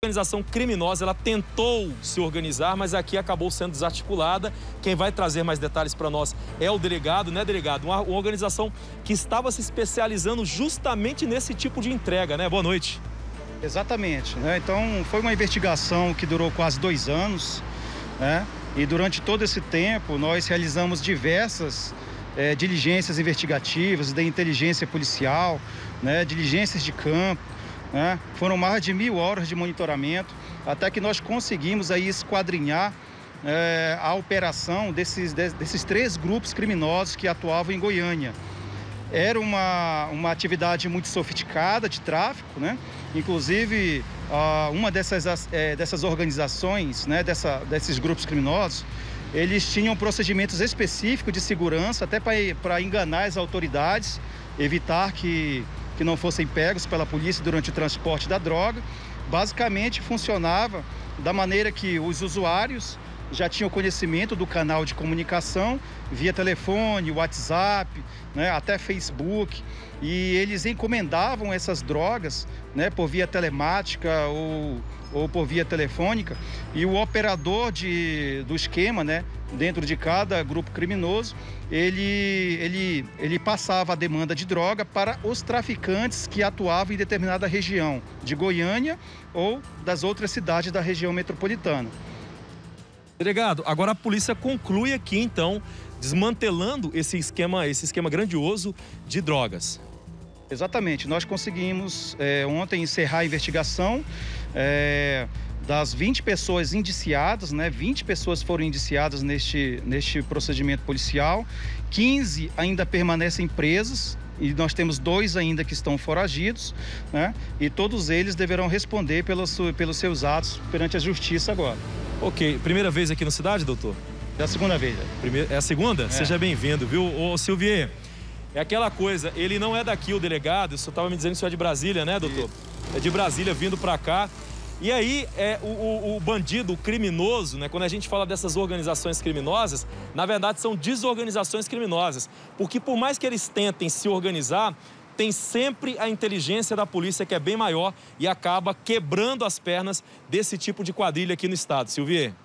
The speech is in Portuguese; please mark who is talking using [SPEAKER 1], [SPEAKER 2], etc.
[SPEAKER 1] A organização criminosa, ela tentou se organizar, mas aqui acabou sendo desarticulada. Quem vai trazer mais detalhes para nós é o delegado, né, delegado? Uma organização que estava se especializando justamente nesse tipo de entrega, né? Boa noite.
[SPEAKER 2] Exatamente, né? Então, foi uma investigação que durou quase 2 anos, né? E durante todo esse tempo, nós realizamos diversas diligências investigativas, da inteligência policial, né? Diligências de campo, né? Foram mais de 1000 horas de monitoramento, até que nós conseguimos aí esquadrinhar a operação desses 3 grupos criminosos que atuavam em Goiânia. Era uma atividade muito sofisticada de tráfico, né? Inclusive, uma dessas organizações, né, desses grupos criminosos, eles tinham procedimentos específicos de segurança, até para enganar as autoridades, evitar que não fossem pegos pela polícia durante o transporte da droga. Basicamente, funcionava da maneira que os usuários já tinham conhecimento do canal de comunicação via telefone, WhatsApp, né, até Facebook, e eles encomendavam essas drogas, né, por via telemática ou por via telefônica, e o operador do esquema, né, dentro de cada grupo criminoso, ele passava a demanda de droga para os traficantes que atuavam em determinada região de Goiânia ou das outras cidades da região metropolitana.
[SPEAKER 1] Delegado, agora a polícia conclui aqui, então, desmantelando esse esquema grandioso de drogas.
[SPEAKER 2] Exatamente, nós conseguimos ontem encerrar a investigação das 20 pessoas indiciadas, né? 20 pessoas foram indiciadas neste procedimento policial, 15 ainda permanecem presos e nós temos 2 ainda que estão foragidos, né? E todos eles deverão responder pelos seus atos perante a justiça agora.
[SPEAKER 1] Ok, primeira vez aqui na cidade, doutor?
[SPEAKER 2] É a segunda vez.
[SPEAKER 1] É a segunda?
[SPEAKER 2] É.
[SPEAKER 1] Seja bem-vindo, viu? Ô, Silvier, é aquela coisa, ele não é daqui, o delegado, o senhor estava me dizendo que o senhor é de Brasília, né, doutor? É de Brasília, vindo para cá. E aí, o bandido, o criminoso, né, quando a gente fala dessas organizações criminosas, na verdade são desorganizações criminosas. Porque por mais que eles tentem se organizar, tem sempre a inteligência da polícia que é bem maior e acaba quebrando as pernas desse tipo de quadrilha aqui no estado. Silvier.